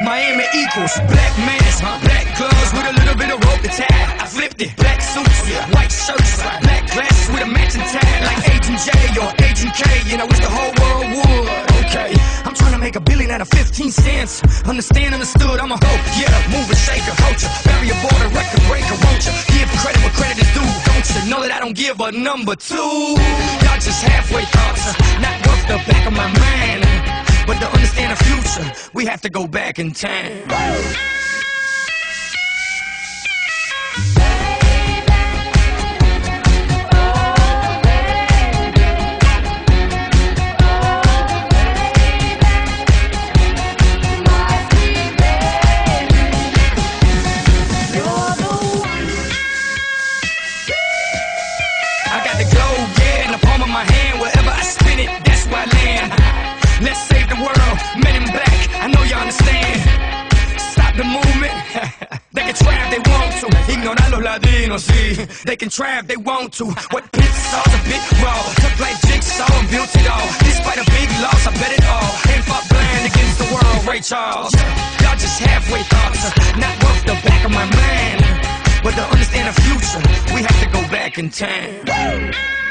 Miami equals black mask, black gloves with a little bit of rope to tie. I flipped it, black suits, white shirts, black glasses with a matching tie, like Agent J or Agent K. You know, it's the whole world would. Okay, I'm trying to make $1 billion out of 15 cents. Understand, understood, I'm a hoe. Yeah, mover, shaker, culture, barrier, border, record breaker. Won't you give credit where credit is due? Don't you know that I don't give a number two? Y'all just halfway thoughts, not worth the back of my mind. But to understand the future, we have to go back in time. I got the globe, yeah, in the palm of my hand. Wherever I spin it, that's where I land. Let's save the world, Men in Black, I know y'all understand. Stop the movement. They can try if they want to. Ignorar los latinos, sí. They can try if they want to. What Pinsaw's a bit raw. Took like Jigsaw and built it all. Despite a big loss, I bet it all. Ain't fought blind against the world, Ray Charles. Y'all just halfway thoughts, not worth the back of my mind. But to understand the future, we have to go back in time.